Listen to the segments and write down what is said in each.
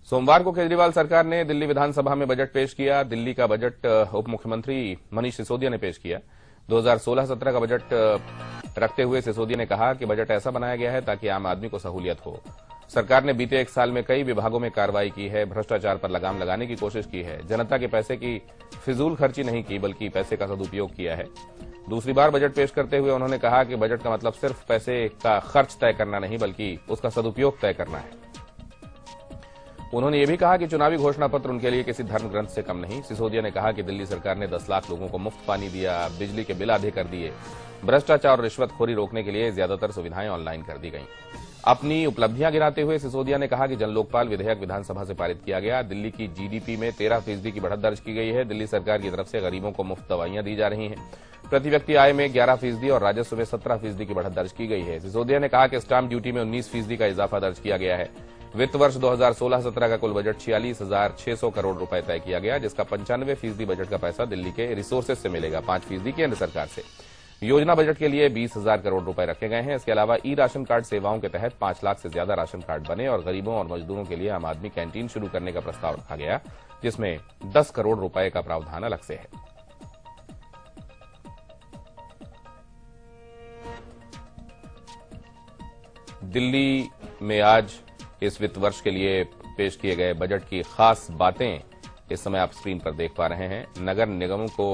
सोमवार को केजरीवाल सरकार ने दिल्ली विधानसभा में बजट पेश किया। दिल्ली का बजट उप मुख्यमंत्री मनीष सिसोदिया ने पेश किया। 2016-17 का बजट रखते हुए सिसोदिया ने कहा कि बजट ऐसा बनाया गया है ताकि आम आदमी को सहूलियत हो। सरकार ने बीते एक साल में कई विभागों में कार्रवाई की है, भ्रष्टाचार पर लगाम लगाने की कोशिश की है, जनता के पैसे की फिजूल खर्ची नहीं की बल्कि पैसे का सदुपयोग किया है। दूसरी बार बजट पेश करते हुए उन्होंने कहा कि बजट का मतलब सिर्फ पैसे का खर्च तय करना नहीं बल्कि उसका सदुपयोग तय करना है। उन्होंने ये भी कहा कि चुनावी घोषणा पत्र उनके लिए किसी धर्म ग्रंथ से कम नहीं। सिसोदिया ने कहा कि दिल्ली सरकार ने 10 लाख लोगों को मुफ्त पानी दिया, बिजली के बिल आधे कर दिए, भ्रष्टाचार और रिश्वतखोरी रोकने के लिए ज्यादातर सुविधाएं ऑनलाइन कर दी गईं। अपनी उपलब्धियां गिनाते हुए सिसोदिया ने कहा कि जन लोकपाल विधेयक विधानसभा से पारित किया गया। दिल्ली की जीडीपी में 13% की बढ़त दर्ज की गई है। दिल्ली सरकार की तरफ से गरीबों को मुफ्त दवाइयां दी जा रही हैं। प्रति व्यक्ति आय में 11% और राजस्व में 17% की बढ़त दर्ज की गई है। सिसोदिया ने कहा कि स्टाम्प ड्यूटी में 19% का इजाफा दर्ज किया गया है। वित्त वर्ष 2016-17 का कुल बजट 46,600 करोड़ रुपए तय किया गया, जिसका 95% बजट का पैसा दिल्ली के रिसोर्सेज से मिलेगा, 5% केंद्र सरकार से। योजना बजट के लिए 20,000 करोड़ रुपए रखे गए हैं। इसके अलावा ई राशन कार्ड सेवाओं के तहत 5 लाख से ज्यादा राशन कार्ड बने और गरीबों और मजदूरों के लिए आम आदमी कैंटीन शुरू करने का प्रस्ताव रखा गया, जिसमें 10 करोड़ रुपए का प्रावधान अलग से है। दिल्ली में आज इस वित्त वर्ष के लिए पेश किए गए बजट की खास बातें इस समय आप स्क्रीन पर देख पा रहे हैं। नगर निगमों को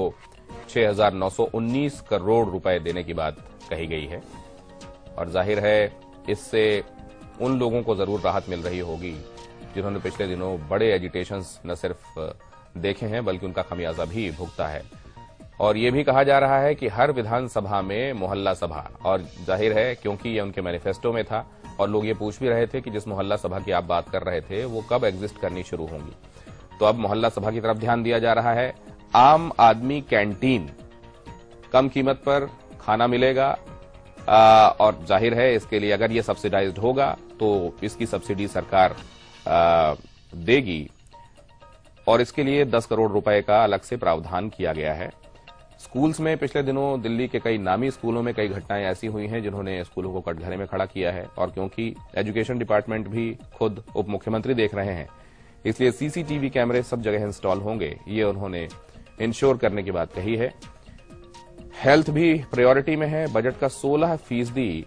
6,919 करोड़ रुपए देने की बात कही गई है और जाहिर है इससे उन लोगों को जरूर राहत मिल रही होगी जिन्होंने पिछले दिनों बड़े एजिटेशंस न सिर्फ देखे हैं बल्कि उनका खमियाजा भी भुगता है। और ये भी कहा जा रहा है कि हर विधानसभा में मोहल्ला सभा, और जाहिर है क्योंकि ये उनके मैनिफेस्टो में था और लोग ये पूछ भी रहे थे कि जिस मोहल्ला सभा की आप बात कर रहे थे वो कब एग्जिस्ट करनी शुरू होंगी, तो अब मोहल्ला सभा की तरफ ध्यान दिया जा रहा है। आम आदमी कैंटीन, कम कीमत पर खाना मिलेगा और जाहिर है इसके लिए अगर ये सब्सिडाइज्ड होगा तो इसकी सब्सिडी सरकार देगी और इसके लिए 10 करोड़ रुपए का अलग से प्रावधान किया गया है। स्कूल्स में पिछले दिनों दिल्ली के कई नामी स्कूलों में कई घटनाएं ऐसी हुई हैं जिन्होंने स्कूलों को कटघरे में खड़ा किया है और क्योंकि एजुकेशन डिपार्टमेंट भी खुद उप मुख्यमंत्री देख रहे हैं इसलिए सीसीटीवी कैमरे सब जगह इंस्टॉल होंगे, ये उन्होंने इंश्योर करने की बात कही है। हेल्थ भी प्रायोरिटी में है। बजट का 16%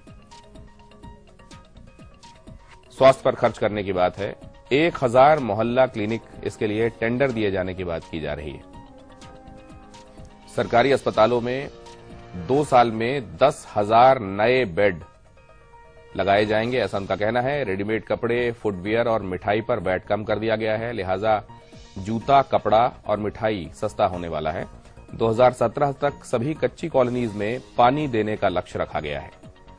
स्वास्थ्य पर खर्च करने की बात है। 1000 मोहल्ला क्लिनिक, इसके लिए टेंडर दिए जाने की बात की जा रही है। सरकारी अस्पतालों में 2 साल में 10,000 नए बेड लगाए जाएंगे, ऐसा उनका कहना है। रेडीमेड कपड़े, फुटवियर और मिठाई पर वैट कम कर दिया गया है, लिहाजा जूता, कपड़ा और मिठाई सस्ता होने वाला है। 2017 तक सभी कच्ची कॉलोनीज में पानी देने का लक्ष्य रखा गया है।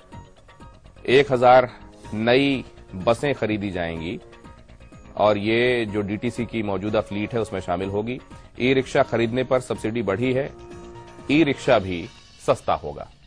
1000 नई बसें खरीदी जाएंगी और ये जो डीटीसी की मौजूदा फ्लीट है उसमें शामिल होगी। ई रिक्शा खरीदने पर सब्सिडी बढ़ी है, ई रिक्शा भी सस्ता होगा।